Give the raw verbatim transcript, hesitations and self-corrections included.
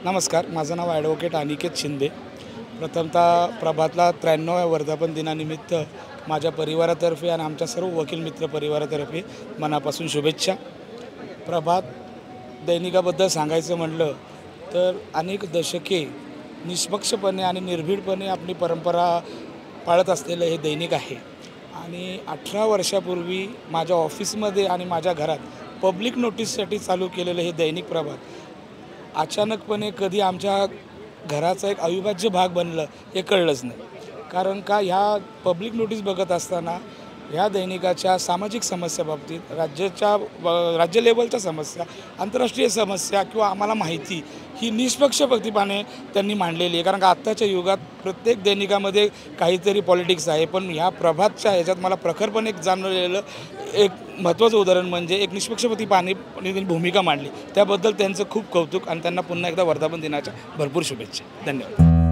नमस्कार, माझं नाव ॲडव्होकेट अनिकेत शिंदे। प्रथमतः प्रभातला त्र्याण्णव्या वर्धापन दिनानिमित्त माझ्या परिवारातर्फे आणि आमच्या सर्व वकील मित्र परिवारातर्फे मनापासून शुभेच्छा। प्रभात दैनिकाबद्दल सांगायचं म्हटलं तर अनेक दशके निष्पक्षपणे आणि निर्भीडपणे आपली परंपरा पाळत असलेलं हे दैनिक आहे आणि अठरा वर्षापूर्वी माझ्या ऑफिसमध्ये आणि माझ्या घरात पब्लिक नोटीससाठी चालू केलेलं हे दैनिक प्रभात अचानकपणे कधी आमच्या घराचा एक अविभाज्य भाग बनलं हे कळलंच नाही। कारण का ह्या पब्लिक नोटीस बघत असताना ह्या दैनिकाच्या सामाजिक समस्याबाबतीत राज्याच्या राज्य लेवलच्या समस्या, आंतरराष्ट्रीय समस्या किंवा आम्हाला माहिती ही निष्पक्षपातीपणे त्यांनी मांडलेली आहे। कारण का आत्ताच्या युगात प्रत्येक दैनिकामध्ये काहीतरी पॉलिटिक्स आहे, पण ह्या प्रभातच्या ह्याच्यात मला प्रखरपणे एक जाणवलेलं एक महत्त्वाचं उदाहरण म्हणजे एक निष्पक्षपातीपणे त्यांनी भूमिका मांडली। त्याबद्दल त्यांचं खूप कौतुक आणि त्यांना पुन्हा एकदा वर्धापन दिनाच्या भरपूर शुभेच्छा। धन्यवाद।